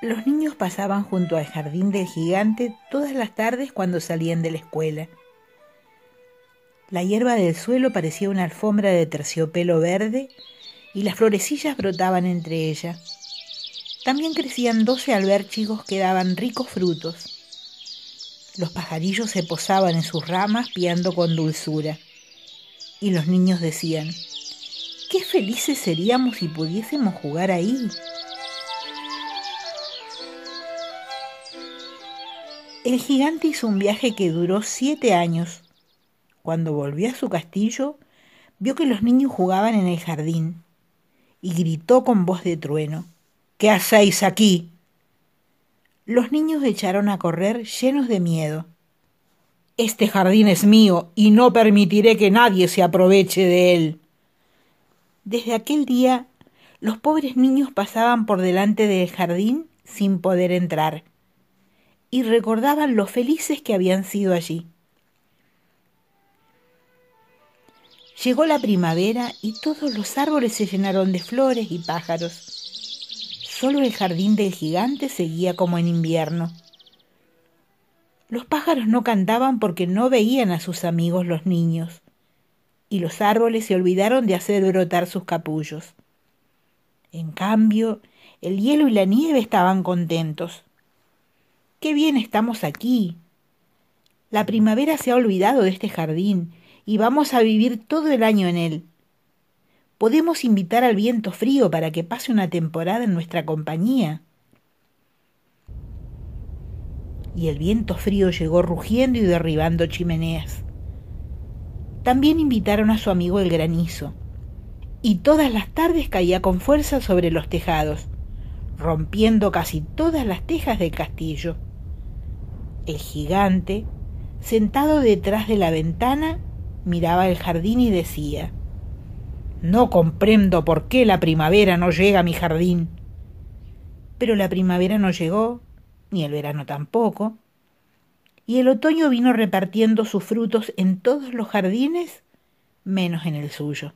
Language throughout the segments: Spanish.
Los niños pasaban junto al jardín del gigante todas las tardes cuando salían de la escuela. La hierba del suelo parecía una alfombra de terciopelo verde y las florecillas brotaban entre ellas. También crecían 12 albérchigos que daban ricos frutos. Los pajarillos se posaban en sus ramas piando con dulzura. Y los niños decían: «¡Qué felices seríamos si pudiésemos jugar ahí!». El gigante hizo un viaje que duró 7 años. Cuando volvió a su castillo, vio que los niños jugaban en el jardín y gritó con voz de trueno: «¿Qué hacéis aquí?». Los niños echaron a correr llenos de miedo. «Este jardín es mío y no permitiré que nadie se aproveche de él». Desde aquel día, los pobres niños pasaban por delante del jardín sin poder entrar y recordaban lo felices que habían sido allí. Llegó la primavera y todos los árboles se llenaron de flores y pájaros. Solo el jardín del gigante seguía como en invierno. Los pájaros no cantaban porque no veían a sus amigos los niños, y los árboles se olvidaron de hacer brotar sus capullos. En cambio, el hielo y la nieve estaban contentos. «¡Qué bien estamos aquí! La primavera se ha olvidado de este jardín y vamos a vivir todo el año en él. Podemos invitar al viento frío para que pase una temporada en nuestra compañía». Y el viento frío llegó rugiendo y derribando chimeneas. También invitaron a su amigo el granizo, y todas las tardes caía con fuerza sobre los tejados, rompiendo casi todas las tejas del castillo. El gigante, sentado detrás de la ventana, miraba el jardín y decía: «No comprendo por qué la primavera no llega a mi jardín». Pero la primavera no llegó, ni el verano tampoco, y el otoño vino repartiendo sus frutos en todos los jardines, menos en el suyo.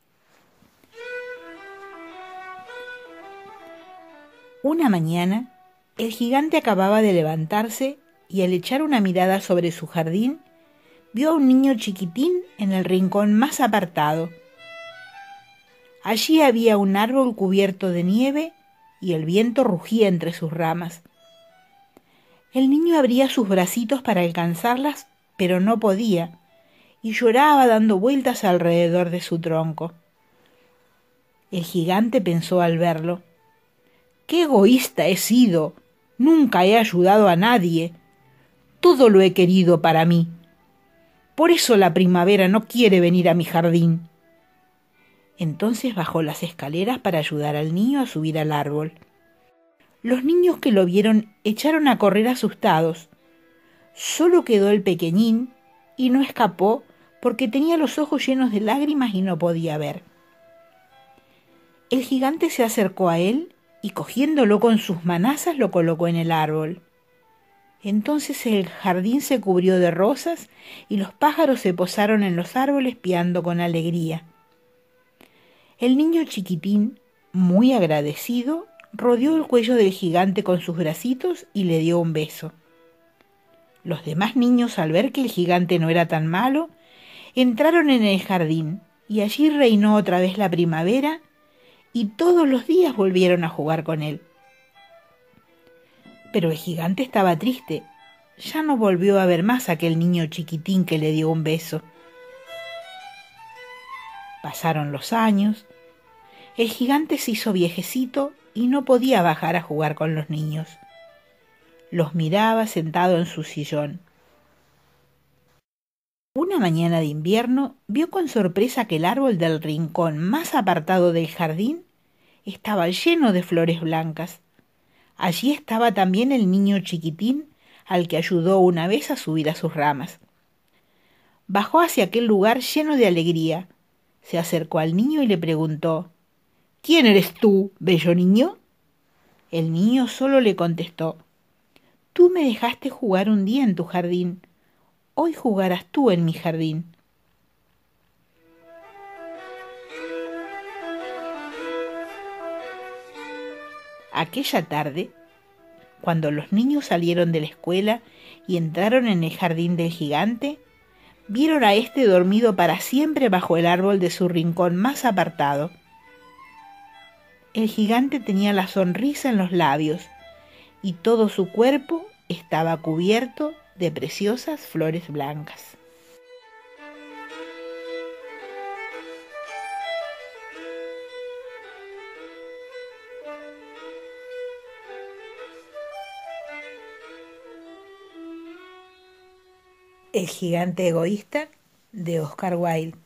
Una mañana, el gigante acababa de levantarse y al echar una mirada sobre su jardín, vio a un niño chiquitín en el rincón más apartado. Allí había un árbol cubierto de nieve y el viento rugía entre sus ramas. El niño abría sus bracitos para alcanzarlas, pero no podía, y lloraba dando vueltas alrededor de su tronco. El gigante pensó al verlo: «¡Qué egoísta he sido! Nunca he ayudado a nadie. Todo lo he querido para mí. Por eso la primavera no quiere venir a mi jardín». Entonces bajó las escaleras para ayudar al niño a subir al árbol. Los niños que lo vieron echaron a correr asustados. Solo quedó el pequeñín y no escapó porque tenía los ojos llenos de lágrimas y no podía ver. El gigante se acercó a él y cogiéndolo con sus manazas lo colocó en el árbol. Entonces el jardín se cubrió de rosas y los pájaros se posaron en los árboles piando con alegría. El niño chiquitín, muy agradecido, rodeó el cuello del gigante con sus bracitos y le dio un beso. Los demás niños, al ver que el gigante no era tan malo, entraron en el jardín y allí reinó otra vez la primavera y todos los días volvieron a jugar con él. Pero el gigante estaba triste. Ya no volvió a ver más a aquel niño chiquitín que le dio un beso. Pasaron los años. El gigante se hizo viejecito y no podía bajar a jugar con los niños. Los miraba sentado en su sillón. Una mañana de invierno vio con sorpresa que el árbol del rincón más apartado del jardín estaba lleno de flores blancas. Allí estaba también el niño chiquitín al que ayudó una vez a subir a sus ramas. Bajó hacia aquel lugar lleno de alegría. Se acercó al niño y le preguntó: «¿Quién eres tú, bello niño?». El niño solo le contestó: «Tú me dejaste jugar un día en tu jardín. Hoy jugarás tú en mi jardín». Aquella tarde, cuando los niños salieron de la escuela y entraron en el jardín del gigante, vieron a éste dormido para siempre bajo el árbol de su rincón más apartado. El gigante tenía la sonrisa en los labios y todo su cuerpo estaba cubierto de preciosas flores blancas. El gigante egoísta de Oscar Wilde.